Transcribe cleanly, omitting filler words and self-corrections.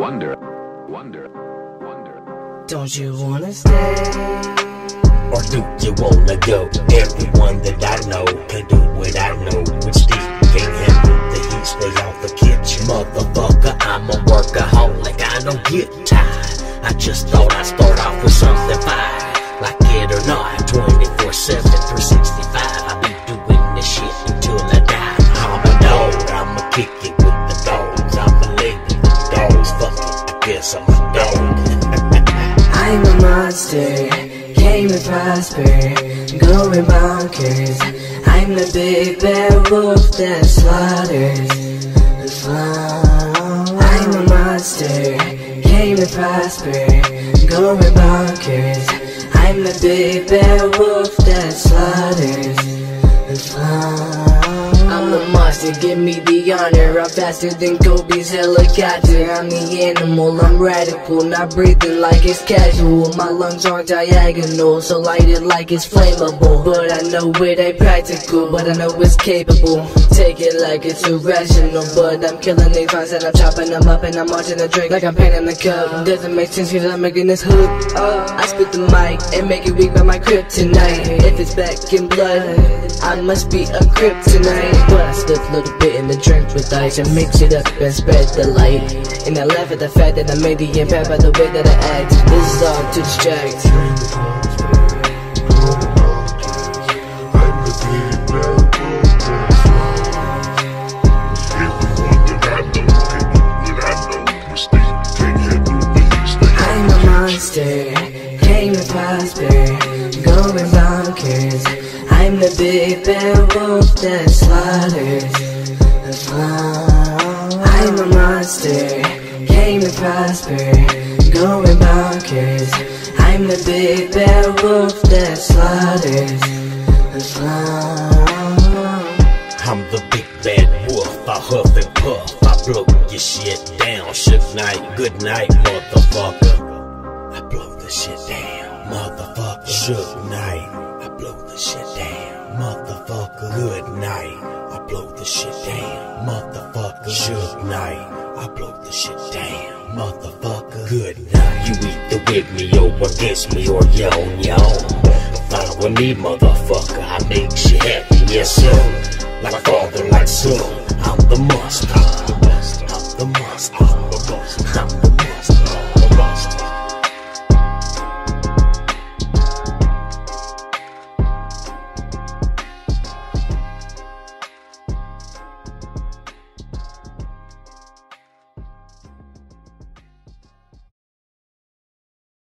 wonder. Don't you wanna stay? Or do you wanna go? Everyone that I know can do what I know. With Steve, can't handle the heat, stay off the kitchen. Motherfucker, I'm a workaholic, I don't get tired. I just thought I'd start off with something fine. Like it or not, 24/7, 365. I be doing this shit until I die. I'm a dog, I'ma kick it with the dogs. I'm a lady with the dogs, fuck it, I guess I'm a dog. I'm a monster, came to prosper, going bonkers. I'm the big bad wolf that slaughters the flow. I'm a monster, came to prosper, going bonkers. I'm the big bad wolf that slaughters the flow. I'm the monster, give me the honor. I'm faster than Kobe's helicopter. I'm the animal, I'm radical, not breathing like it's casual. My lungs aren't diagonal, so light it like it's flammable. But I know it ain't practical, but I know it's capable. Take it like it's irrational, but I'm killing these vines and I'm chopping them up and I'm watching the drink like I'm painting the cup. Doesn't make sense cause I'm making this hook. I spit the mic and make it weak by my kryptonite. If it's back in blood, I must be a kryptonite. But I slip a little bit in the drink with ice and mix it up and spread the light. And I laugh at the fact that I made the impact by the way that I act. This is all to distract. I'm a monster, came to prosper, going bonkers. I'm the big bad wolf that slaughters the flow. I'm a monster, came to prosper, going bonkers. I'm the big bad wolf that slaughters the flow. I'm the big bad wolf, I huff and puff, I blow your shit down. Shook night, good night, motherfucker. I blow the shit down, motherfucker. Shook night, I blow the shit down, motherfucker. Good night, I blow the shit down, motherfucker. Shook night, I blow the shit down, motherfucker. Good night. You either with me or against me, or you on your own. Fine with me, motherfucker, I make shit happen, yes sir. Like father, like son, I'm the monster, I'm the monster.